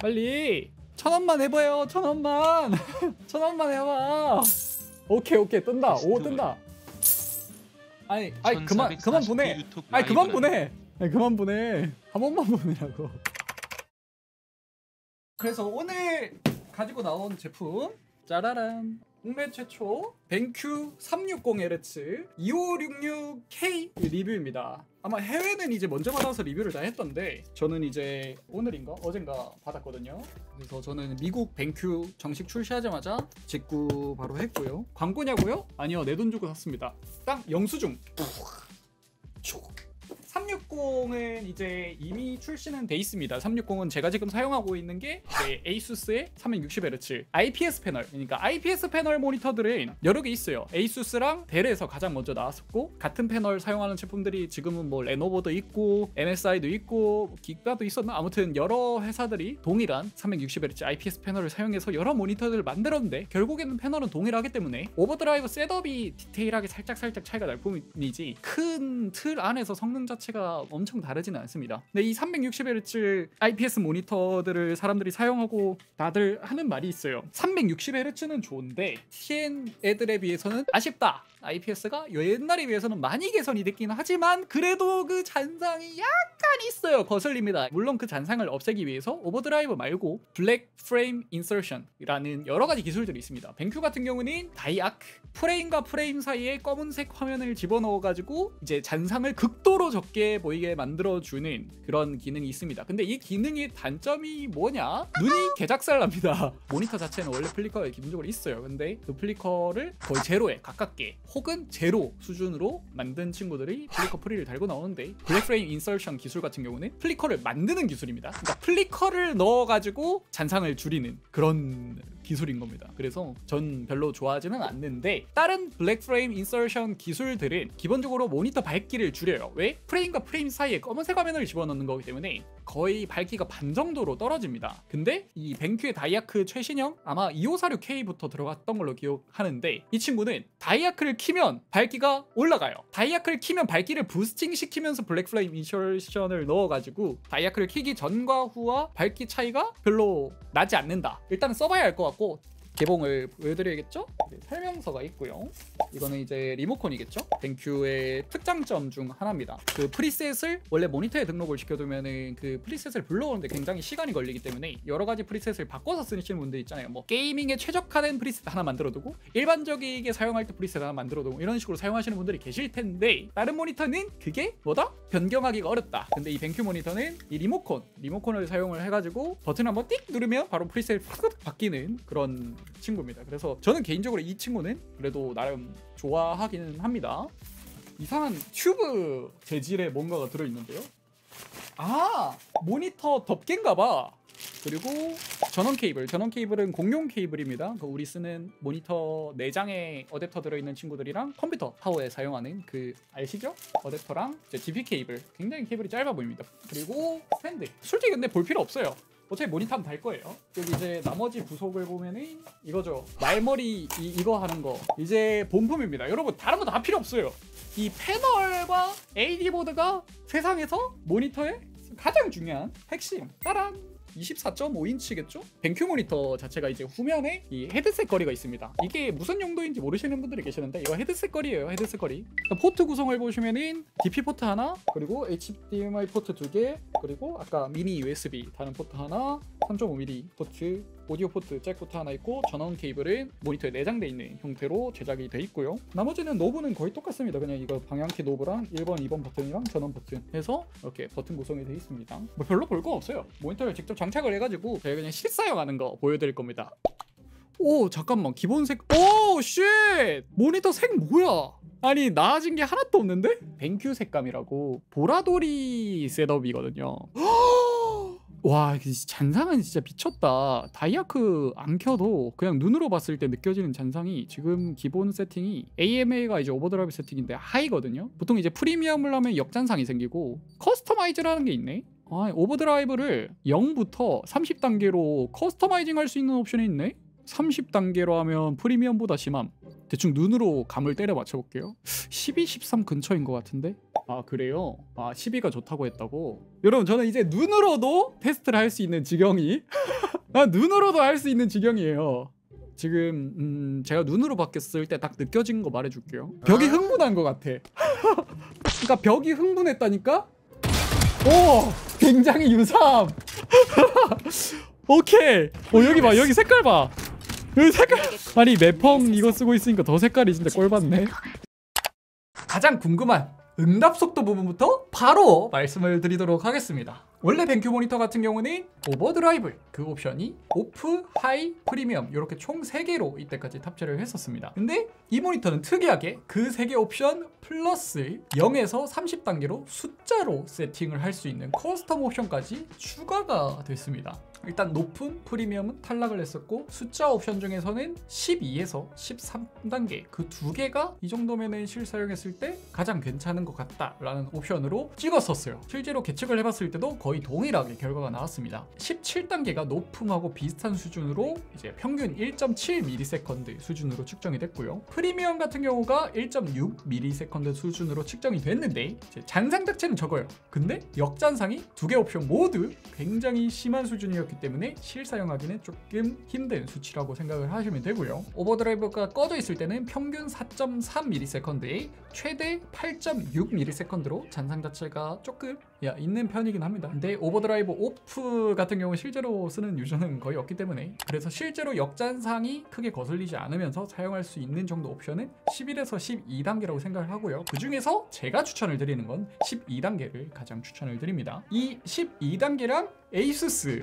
빨리 1000원만 해봐요. 1000원만. 1000원만 해봐. 오케이 뜬다. 오 뜬다. 아니 그만 보내. 아니 그만 보내. 그만 보내. 한 번만 보내라고. 그래서 오늘 가지고 나온 제품 짜라란, 국내 최초 뱅큐 360Hz 2566K 리뷰입니다. 아마 해외는 이제 먼저 받아서 리뷰를 다 했던데 저는 이제 오늘인가 어젠가 받았거든요. 그래서 저는 미국 뱅큐 정식 출시하자마자 직구 바로 했고요. 광고냐고요? 아니요, 내 돈 주고 샀습니다. 딱 영수증. 360은 이제 이미 출시는 돼 있습니다. 360은 제가 지금 사용하고 있는 게 이제 ASUS의 360Hz IPS 패널, 그러니까 IPS 패널 모니터들은 여러 개 있어요. ASUS랑 델에서 가장 먼저 나왔었고, 같은 패널 사용하는 제품들이 지금은 뭐 레노버도 있고 MSI도 있고 기가도 있었나? 아무튼 여러 회사들이 동일한 360Hz IPS 패널을 사용해서 여러 모니터들을 만들었는데 결국에는 패널은 동일하기 때문에 오버드라이브 셋업이 디테일하게 살짝 차이가 날 뿐이지 큰 틀 안에서 성능 자체가 엄청 다르지는 않습니다. 근데 이 360Hz IPS 모니터들을 사람들이 사용하고 다들 하는 말이 있어요. 360Hz는 좋은데 TN 애들에 비해서는 아쉽다. IPS가 옛날에 비해서는 많이 개선이 됐긴 하지만 그래도 그 잔상이 약간 있어요. 거슬립니다. 물론 그 잔상을 없애기 위해서 오버드라이브 말고 블랙 프레임 인서션이라는 여러 가지 기술들이 있습니다. 뱅큐 같은 경우는 다이아크, 프레임과 프레임 사이에 검은색 화면을 집어넣어 가지고 이제 잔상을 극도로 적게 보이게 만들어주는 그런 기능이 있습니다. 근데 이 기능의 단점이 뭐냐? 눈이 개작살납니다. 모니터 자체는 원래 플리커가 기본적으로 있어요. 근데 그 플리커를 거의 제로에 가깝게 혹은 제로 수준으로 만든 친구들이 플리커 프리를 달고 나오는데, 블랙 프레임 인서션 기술 같은 경우는 플리커를 만드는 기술입니다. 그러니까 플리커를 넣어가지고 잔상을 줄이는 그런 기술인 겁니다. 그래서 전 별로 좋아하지는 않는데, 다른 블랙 프레임 인서션 기술들은 기본적으로 모니터 밝기를 줄여요. 왜? 프레임과 프레임 사이에 검은색 화면을 집어넣는 거기 때문에 거의 밝기가 반 정도로 떨어집니다. 근데 이 뱅큐의 다이아크 최신형 아마 2546K부터 들어갔던 걸로 기억하는데, 이 친구는 다이아크를 키면 밝기가 올라가요. 다이아크를 키면 밝기를 부스팅 시키면서 블랙 프레임 인서션을 넣어가지고 다이아크를 키기 전과 후와 밝기 차이가 별로 나지 않는다. 일단은 써봐야 할 것 같고 개봉을 보여드려야겠죠? 설명서가 있고요. 이거는 이제 리모컨이겠죠? 뱅큐의 특장점 중 하나입니다. 그 프리셋을 원래 모니터에 등록을 시켜두면은 그 프리셋을 불러오는데 굉장히 시간이 걸리기 때문에 여러 가지 프리셋을 바꿔서 쓰시는 분들 있잖아요. 뭐 게이밍에 최적화된 프리셋 하나 만들어두고 일반적이게 사용할 때 프리셋 하나 만들어두고 이런 식으로 사용하시는 분들이 계실 텐데, 다른 모니터는 그게 뭐다? 변경하기가 어렵다. 근데 이 뱅큐 모니터는 이 리모컨을 사용을 해가지고 버튼 한번 띡 누르면 바로 프리셋이 팍 바뀌는 그런 친구입니다. 그래서 저는 개인적으로 이 친구는 그래도 나름 좋아하기는 합니다. 이상한 튜브 재질의 뭔가가 들어있는데요. 아, 모니터 덮개인가봐. 그리고 전원 케이블은 공용 케이블입니다. 그 우리 쓰는 모니터 내장에 어댑터 들어있는 친구들이랑 컴퓨터 파워에 사용하는 그 아시죠? 어댑터랑 이제 DP 케이블, 굉장히 케이블이 짧아 보입니다. 그리고 스탠드, 솔직히 근데 볼 필요 없어요. 어차피 모니터 하면 달 거예요. 여기 이제 나머지 부속을 보면은 이거죠. 말머리 이거 하는 거 이제 본품입니다. 여러분 다른 거 다 필요 없어요. 이 패널과 AD 보드가 세상에서 모니터의 가장 중요한 핵심. 따란 24.5인치겠죠? 뱅큐 모니터 자체가 이제 후면에 이 헤드셋 거리가 있습니다. 이게 무슨 용도인지 모르시는 분들이 계시는데 이거 헤드셋 거리예요. 헤드셋 거리. 포트 구성을 보시면은 DP 포트 하나, 그리고 HDMI 포트 2개, 그리고 아까 미니 USB 다른 포트 하나, 3.5mm 포트, 오디오 포트 잭 포트 하나 있고, 전원 케이블은 모니터에 내장되어 있는 형태로 제작이 되어 있고요. 나머지는 노브는 거의 똑같습니다. 그냥 이거 방향키 노브랑 1번, 2번 버튼이랑 전원 버튼 해서 이렇게 버튼 구성이 되어 있습니다. 뭐 별로 볼 거 없어요. 모니터를 직접 장착을 해가지고 제가 그냥 실사용하는 거 보여드릴 겁니다. 오 잠깐만, 기본색, 오 쉣! 모니터 색 뭐야? 아니 나아진 게 하나도 없는데? 뱅큐 색감이라고 보라돌이 셋업이거든요. 와, 잔상은 진짜 미쳤다. 다이아크 안 켜도 그냥 눈으로 봤을 때 느껴지는 잔상이, 지금 기본 세팅이 AMA가 이제 오버드라이브 세팅인데 하이거든요. 보통 이제 프리미엄을 하면 역잔상이 생기고 커스터마이즈라는 게 있네. 아, 오버드라이브를 0부터 30단계로 커스터마이징 할 수 있는 옵션이 있네. 30단계로 하면 프리미엄보다 심함. 대충 눈으로 감을 때려 맞춰볼게요. 12, 13 근처인 것 같은데? 아 그래요? 아 12가 좋다고 했다고? 여러분 저는 이제 눈으로도 테스트를 할 수 있는 지경이 눈으로도 할 수 있는 지경이에요. 지금 제가 눈으로 바뀌었을 때 딱 느껴진 거 말해줄게요. 벽이 흥분한 것 같아. 그러니까 벽이 흥분했다니까? 오! 굉장히 유사함! 오케이! 여기 봐, 여기 색깔 봐! 여기 색깔! 아니 매펑 이거 쓰고 있으니까 더 색깔이 진짜 꼴받네. 가장 궁금한 응답 속도 부분부터 바로 말씀을 드리도록 하겠습니다. 원래 벤큐 모니터 같은 경우는 오버드라이브 그 옵션이 오프, 하이, 프리미엄 이렇게 총 3개로 이때까지 탑재를 했었습니다. 근데 이 모니터는 특이하게 그 3개 옵션 플러스 0에서 30단계로 숫자로 세팅을 할 수 있는 커스텀 옵션까지 추가가 됐습니다. 일단 높은 프리미엄은 탈락을 했었고 숫자 옵션 중에서는 12에서 13단계 그 2개가 이 정도면은 실사용했을 때 가장 괜찮은 것 같다라는 옵션으로 찍었었어요. 실제로 계측을 해봤을 때도 거의 동일하게 결과가 나왔습니다. 17단계가 높음하고 비슷한 수준으로 이제 평균 1.7ms 수준으로 측정이 됐고요. 프리미엄 같은 경우가 1.6ms 수준으로 측정이 됐는데 이제 잔상 자체는 적어요. 근데 역잔상이 2개 옵션 모두 굉장히 심한 수준이었기 때문에 실사용하기는 조금 힘든 수치라고 생각을 하시면 되고요. 오버드라이브가 꺼져 있을 때는 평균 4.3ms에 최대 8.6ms로 잔상 자체가 조금 있는 편이긴 합니다. 근데 오버드라이브 오프 같은 경우 실제로 쓰는 유저는 거의 없기 때문에 그래서 실제로 역잔상이 크게 거슬리지 않으면서 사용할 수 있는 정도 옵션은 11에서 12단계라고 생각을 하고요. 그 중에서 제가 추천을 드리는 건 12단계를 가장 추천을 드립니다. 이 12단계랑 ASUS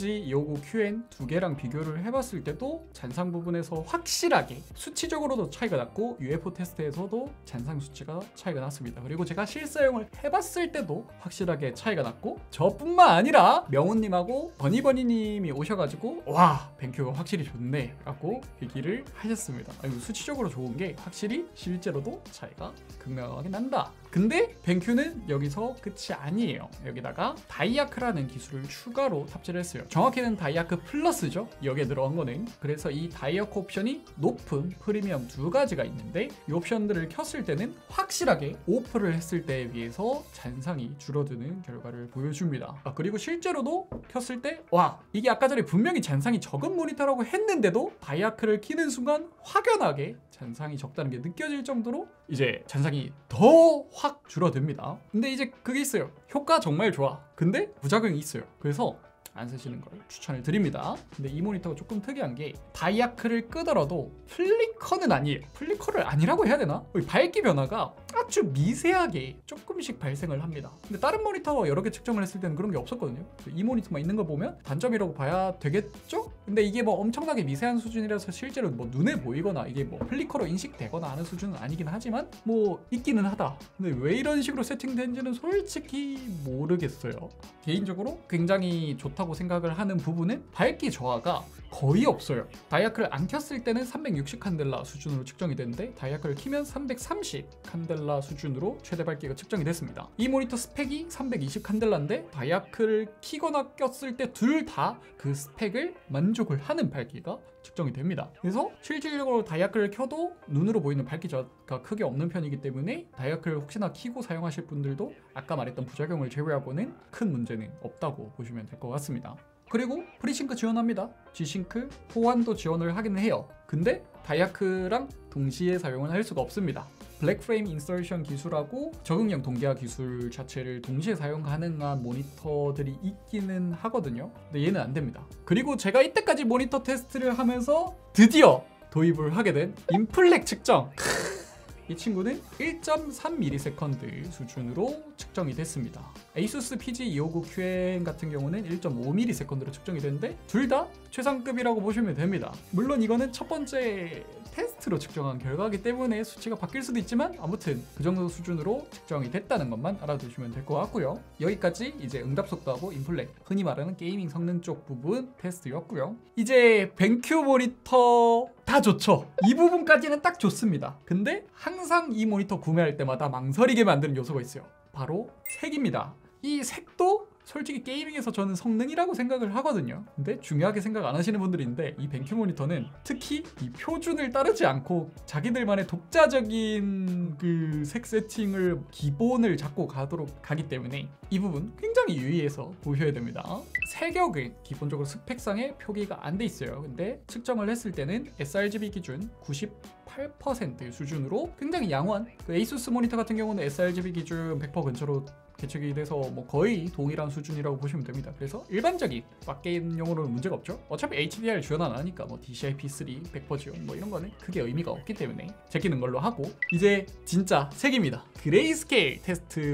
PG259QN 2개랑 비교를 해봤을 때도 잔상 부분에서 확실하게 수치적으로도 차이가 났고 UFO 테스트에서도 잔상 수치가 차이가 났습니다. 그리고 제가 실사용을 해봤을 때도 확실하게 차이가 났고 저뿐만 아니라 명훈님하고 버니버니님이 오셔가지고 와 벤큐가 확실히 좋네 라고 얘기를 하셨습니다. 수치적으로 좋은 게 확실히 실제로도 차이가 극명하게 난다. 근데 벤큐는 여기서 끝이 아니에요. 여기다가 다이아크라는 기술을 추가로 탑재를 했어요. 정확히는 다이아크 플러스죠. 여기에 들어간 거는. 그래서 이 다이아크 옵션이 높은 프리미엄 2가지가 있는데 이 옵션들을 켰을 때는 확실하게 오프를 했을 때에 비해서 잔상이 줄어드는 결과를 보여줍니다. 그리고 실제로도 켰을 때 와 이게 아까 전에 분명히 잔상이 적은 모니터라고 했는데도 다이아크를 키는 순간 확연하게 잔상이 적다는 게 느껴질 정도로 이제 잔상이 더 확 줄어듭니다. 근데 이제 그게 있어요. 효과 정말 좋아. 근데 부작용이 있어요. 그래서 안 쓰시는 걸 추천을 드립니다. 근데 이 모니터가 조금 특이한 게 다이아크를 끄더라도 플리커는 아니에요. 플리커를 아니라고 해야 되나? 밝기 변화가 아주 미세하게 조금씩 발생을 합니다. 근데 다른 모니터와 여러 개 측정을 했을 때는 그런 게 없었거든요. 이 모니터만 있는 거 보면 단점이라고 봐야 되겠죠? 근데 이게 뭐 엄청나게 미세한 수준이라서 실제로 뭐 눈에 보이거나 이게 뭐 플리커로 인식되거나 하는 수준은 아니긴 하지만 뭐 있기는 하다. 근데 왜 이런 식으로 세팅된지는 솔직히 모르겠어요. 개인적으로 굉장히 좋다고 생각을 하는 부분은 밝기 저하가 거의 없어요. 다이아크를 안 켰을 때는 360 칸델라 수준으로 측정이 되는데 다이아크를 키면 330 칸델라 수준으로 최대 밝기가 측정이 됐습니다. 이 모니터 스펙이 320 칸델라인데 다이아크를 키거나 꼈을 때 둘 다 그 스펙을 만족을 하는 밝기가 측정이 됩니다. 그래서 실질적으로 다이아크를 켜도 눈으로 보이는 밝기 저하가 크게 없는 편이기 때문에 다이아크를 혹시나 키고 사용하실 분들도 아까 말했던 부작용을 제외하고는 큰 문제는 없다고 보시면 될 것 같습니다. 그리고 프리싱크 지원합니다. G싱크 호환도 지원을 하긴 해요. 근데 다이아크랑 동시에 사용은 할 수가 없습니다. 블랙프레임 인서션 기술하고 적응형 동기화 기술 자체를 동시에 사용 가능한 모니터들이 있기는 하거든요. 근데 얘는 안 됩니다. 그리고 제가 이때까지 모니터 테스트를 하면서 드디어 도입을 하게 된 인플렉 측정. 이 친구는 1.3ms 수준으로 측정이 됐습니다. ASUS PG259QN 같은 경우는 1.5ms로 측정이 되는데 둘 다 최상급이라고 보시면 됩니다. 물론 이거는 첫 번째 테스트로 측정한 결과이기 때문에 수치가 바뀔 수도 있지만 아무튼 그 정도 수준으로 측정이 됐다는 것만 알아두시면 될 것 같고요. 여기까지 이제 응답 속도하고 인플렉, 흔히 말하는 게이밍 성능 쪽 부분 테스트였고요. 이제 벤큐 모니터 다 좋죠. 이 부분까지는 딱 좋습니다. 근데 항상 이 모니터 구매할 때마다 망설이게 만드는 요소가 있어요. 바로 색입니다. 이 색도 솔직히 게이밍에서 저는 성능이라고 생각을 하거든요. 근데 중요하게 생각 안 하시는 분들이 있는데 이 뱅큐 모니터는 특히 이 표준을 따르지 않고 자기들만의 독자적인 그 색 세팅을 기본을 잡고 가기 때문에 이 부분 굉장히 유의해서 보셔야 됩니다. 세격은 기본적으로 스펙상에 표기가 안 돼 있어요. 근데 측정을 했을 때는 sRGB 기준 98% 수준으로 굉장히 양호한, 그 에이수스 모니터 같은 경우는 sRGB 기준 100% 근처로 개척이 돼서 뭐 거의 동일한 수준이라고 보시면 됩니다. 그래서 일반적인 빡게임용으로는 문제가 없죠. 어차피 HDR 지원 안 하니까 뭐 DCI-P3 100% 지원 뭐 이런 거는 크게 의미가 없기 때문에 제끼는 걸로 하고, 이제 진짜 색입니다. 그레이스케일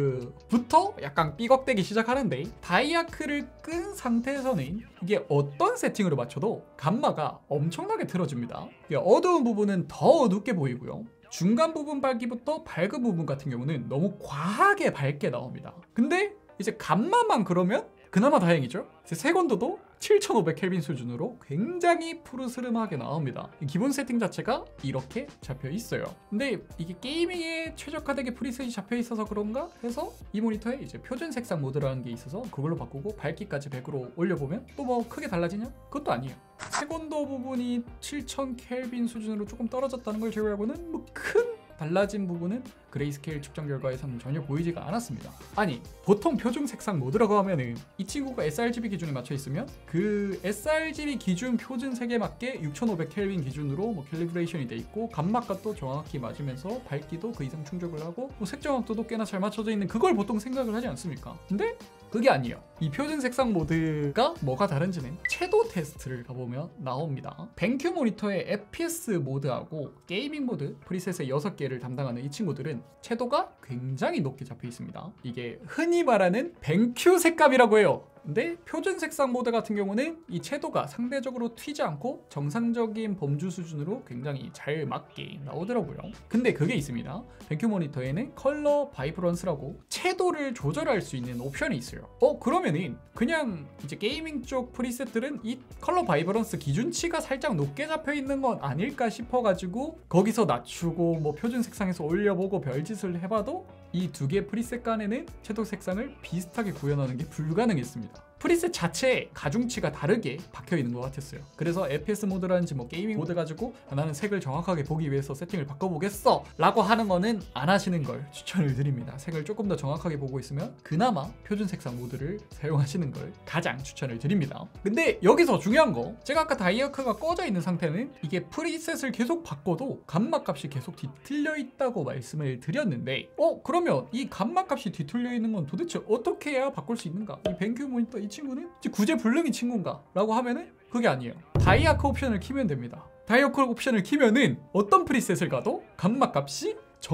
테스트부터 약간 삐걱대기 시작하는데, 다이아크를 끈 상태에서는 이게 어떤 세팅으로 맞춰도 감마가 엄청나게 틀어집니다. 어두운 부분은 더 어둡게 보이고요. 중간 부분 밝기부터 밝은 부분 같은 경우는 너무 과하게 밝게 나옵니다. 근데 이제 감마만 그러면 그나마 다행이죠. 색온도도 7500켈빈 수준으로 굉장히 푸르스름하게 나옵니다. 기본 세팅 자체가 이렇게 잡혀 있어요. 근데 이게 게이밍에 최적화되게 프리셋이 잡혀 있어서 그런가 해서 이 모니터에 이제 표준 색상 모드라는 게 있어서 그걸로 바꾸고 밝기까지 100으로 올려보면 또 뭐 크게 달라지냐? 그것도 아니에요. 색온도 부분이 7000켈빈 수준으로 조금 떨어졌다는 걸 제외하고는 뭐 큰 달라진 부분은 그레이스케일 측정 결과에서는 전혀 보이지가 않았습니다. 아니, 보통 표준 색상 모드라고 하면은 이 친구가 sRGB 기준에 맞춰 있으면 그 sRGB 기준 표준 색에 맞게 6500켈빈 기준으로 뭐 캘리브레이션이 돼 있고 감마값도 정확히 맞으면서 밝기도 그 이상 충족을 하고 뭐 색정확도도 꽤나 잘 맞춰져 있는, 그걸 보통 생각을 하지 않습니까? 근데 그게 아니에요. 이 표준 색상 모드가 뭐가 다른지는 채도 테스트를 가보면 나옵니다. 뱅큐 모니터의 FPS 모드하고 게이밍 모드 프리셋의 6개를 담당하는 이 친구들은 채도가 굉장히 높게 잡혀 있습니다. 이게 흔히 말하는 뱅큐 색감이라고 해요. 근데 표준 색상 모드 같은 경우는 이 채도가 상대적으로 튀지 않고 정상적인 범주 수준으로 굉장히 잘 맞게 나오더라고요. 근데 그게 있습니다. 뱅큐 모니터에는 컬러 바이브런스라고 채도를 조절할 수 있는 옵션이 있어요. 그러면은 그냥 이제 게이밍 쪽 프리셋들은 이 컬러 바이브런스 기준치가 살짝 높게 잡혀 있는 건 아닐까 싶어가지고 거기서 낮추고 뭐 표준 색상에서 올려보고 별짓을 해봐도 이 두 개 프리셋 간에는 채도 색상을 비슷하게 구현하는 게 불가능했습니다. 프리셋 자체에 가중치가 다르게 박혀 있는 것 같았어요. 그래서 FPS 모드라든지 뭐 게이밍 모드 가지고 나는 색을 정확하게 보기 위해서 세팅을 바꿔보겠어 라고 하는 거는 안 하시는 걸 추천을 드립니다. 색을 조금 더 정확하게 보고 있으면 그나마 표준 색상 모드를 사용하시는 걸 가장 추천을 드립니다. 근데 여기서 중요한 거, 제가 아까 다이아크가 꺼져 있는 상태는 이게 프리셋을 계속 바꿔도 감마 값이 계속 뒤틀려 있다고 말씀을 드렸는데, 그러면 이 감마 값이 뒤틀려 있는 건 도대체 어떻게 해야 바꿀 수 있는가? 이 뱅큐 모니터 이 친구는 구제불능이 친구인가? 라고 하면은 그게 아니에요. 다이아크 옵션을 키면 됩니다. 다이아크 옵션을 키면은 어떤 프리셋을 가도 감마 값이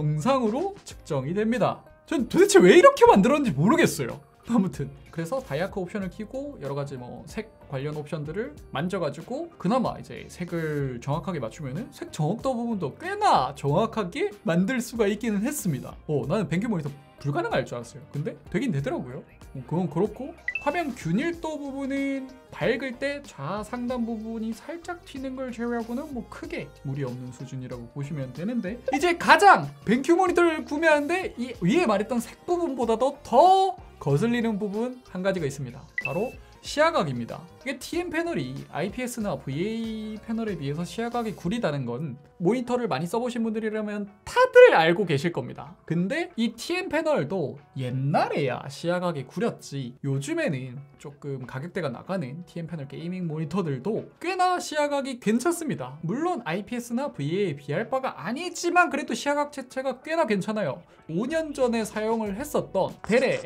정상으로 측정이 됩니다. 전 도대체 왜 이렇게 만들었는지 모르겠어요. 아무튼 그래서 다이아크 옵션을 키고 여러 가지 뭐 색 관련 옵션들을 만져가지고 그나마 이제 색을 정확하게 맞추면은 색 정확도 부분도 꽤나 정확하게 만들 수가 있기는 했습니다. 나는 뱅큐 모니터 불가능할 줄 알았어요. 근데 되긴 되더라고요. 그건 그렇고, 화면 균일도 부분은 밝을 때 좌상단 부분이 살짝 튀는 걸 제외하고는 뭐 크게 무리 없는 수준이라고 보시면 되는데, 이제 가장 뱅큐 모니터를 구매하는데 이 위에 말했던 색 부분보다도 더 거슬리는 부분 한 가지가 있습니다. 바로 시야각입니다. 이게 TN 패널이 IPS나 VA 패널에 비해서 시야각이 구리다는 건 모니터를 많이 써보신 분들이라면 다들 알고 계실 겁니다. 근데 이 TN 패널도 옛날에야 시야각이 구렸지 요즘에는 조금 가격대가 나가는 TN 패널 게이밍 모니터들도 꽤나 시야각이 괜찮습니다. 물론 IPS나 VA에 비할 바가 아니지만 그래도 시야각 자체가 꽤나 괜찮아요. 5년 전에 사용을 했었던 델의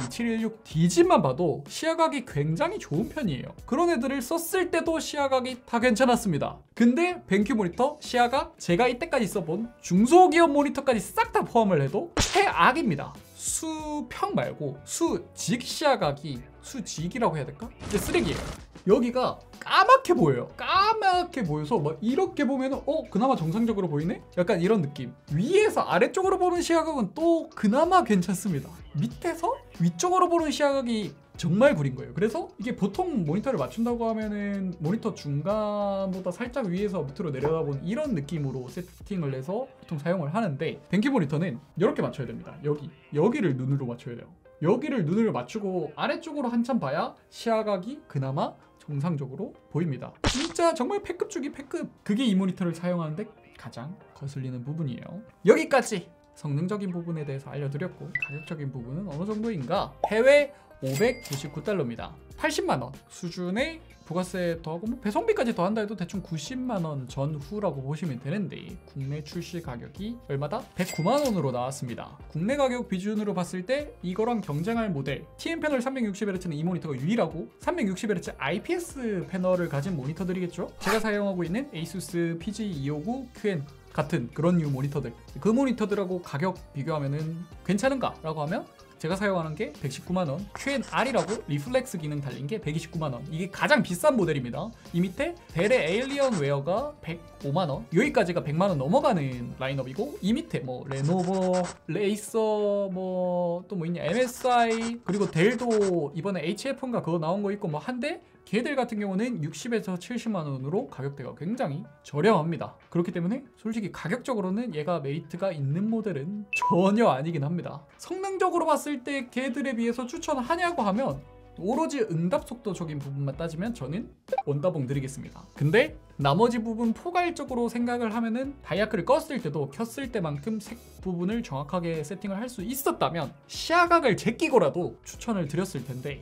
S2716D집만 봐도 시야각이 굉장히 좋은 편이에요. 그런 애들을 썼을 때도 시야각이 다 괜찮았습니다. 근데 뱅큐 모니터 시야각, 제가 이때까지 써본 중소기업 모니터까지 싹 다 포함을 해도 최악입니다. 수평 말고 수직 시야각이, 수직이라고 해야 될까? 이제 쓰레기예요. 여기가 까맣게 보여요. 까맣게 보여서 막 이렇게 보면은 그나마 정상적으로 보이네? 약간 이런 느낌. 위에서 아래쪽으로 보는 시야각은 또 그나마 괜찮습니다. 밑에서 위쪽으로 보는 시야각이 정말 구린 거예요. 그래서 이게 보통 모니터를 맞춘다고 하면은 모니터 중간보다 살짝 위에서 밑으로 내려다보는 이런 느낌으로 세팅을 해서 보통 사용을 하는데, 뱅큐 모니터는 이렇게 맞춰야 됩니다. 여기를 눈으로 맞춰야 돼요. 여기를 눈을 맞추고 아래쪽으로 한참 봐야 시야각이 그나마 정상적으로 보입니다. 진짜 정말 패급 중의 패급. 그게 이 모니터를 사용하는데 가장 거슬리는 부분이에요. 여기까지 성능적인 부분에 대해서 알려드렸고, 가격적인 부분은 어느 정도인가? 해외 599달러입니다. 80만원 수준의 부가세 더하고 뭐 배송비까지 더한다 해도 대충 90만원 전후라고 보시면 되는데, 국내 출시 가격이 얼마다? 109만원으로 나왔습니다. 국내 가격 비준으로 봤을 때 이거랑 경쟁할 모델 TN 패널 360Hz는 이 모니터가 유일하고 360Hz IPS 패널을 가진 모니터들이겠죠. 제가 사용하고 있는 ASUS PG259 QN 같은 그런 류 모니터들, 그 모니터들하고 가격 비교하면은 괜찮은가? 라고 하면 제가 사용하는 게 119만원, QNR이라고 리플렉스 기능 달린 게 129만원. 이게 가장 비싼 모델입니다. 이 밑에 델의 에일리언웨어가 105만원, 여기까지가 100만원 넘어가는 라인업이고, 이 밑에 뭐 레노버, 레이서, 뭐 또 뭐 있냐, MSI, 그리고 델도 이번에 HF인가 그거 나온 거 있고 뭐 한데, 걔들 같은 경우는 60에서 70만원으로 가격대가 굉장히 저렴합니다. 그렇기 때문에 솔직히 가격적으로는 얘가 메리트가 있는 모델은 전혀 아니긴 합니다. 성능적으로 봤을 때 걔들에 비해서 추천하냐고 하면 오로지 응답 속도적인 부분만 따지면 저는 원다봉 드리겠습니다. 근데 나머지 부분 포괄적으로 생각을 하면은 다이아크를 껐을 때도 켰을 때만큼 색 부분을 정확하게 세팅을 할 수 있었다면 시야각을 제끼고라도 추천을 드렸을 텐데,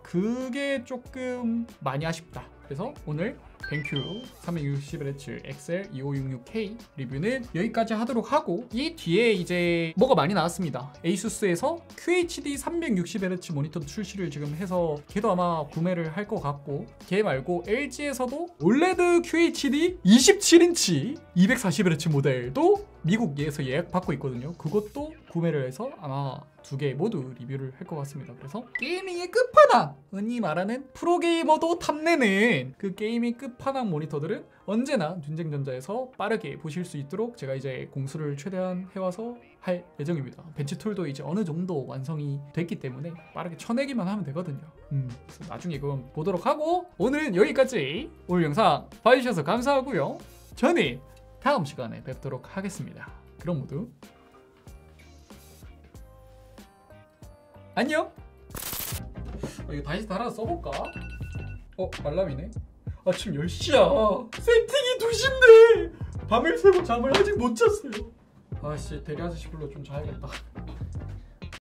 그게 조금 많이 아쉽다. 그래서 오늘 벤큐 360Hz XL2566K 리뷰는 여기까지 하도록 하고, 이 뒤에 이제 뭐가 많이 나왔습니다. ASUS에서 QHD 360Hz 모니터도 출시를 지금 해서 걔도 아마 구매를 할 것 같고, 걔 말고 LG에서도 OLED QHD 27인치 240Hz 모델도 미국에서 예약받고 있거든요. 그것도 구매를 해서 아마 두 개 모두 리뷰를 할 것 같습니다. 그래서 게이밍의 끝판왕, 흔히 말하는 프로게이머도 탐내는 그 게이밍 끝판왕 모니터들은 언제나 둔쟁전자에서 빠르게 보실 수 있도록 제가 이제 공수를 최대한 해와서 할 예정입니다. 벤치 툴도 이제 어느 정도 완성이 됐기 때문에 빠르게 쳐내기만 하면 되거든요. 그래서 나중에 그건 보도록 하고, 오늘은 여기까지. 오늘 영상 봐주셔서 감사하고요. 저는 다음 시간에 뵙도록 하겠습니다. 그럼 모두 안녕. 이거 다시 달아서 써볼까? 알람이네. 아침 10시야 세팅이 2시인데 밤을 새고 잠을 아직 못 잤어요. 아씨, 대리 아저씨 불러 좀 자야겠다.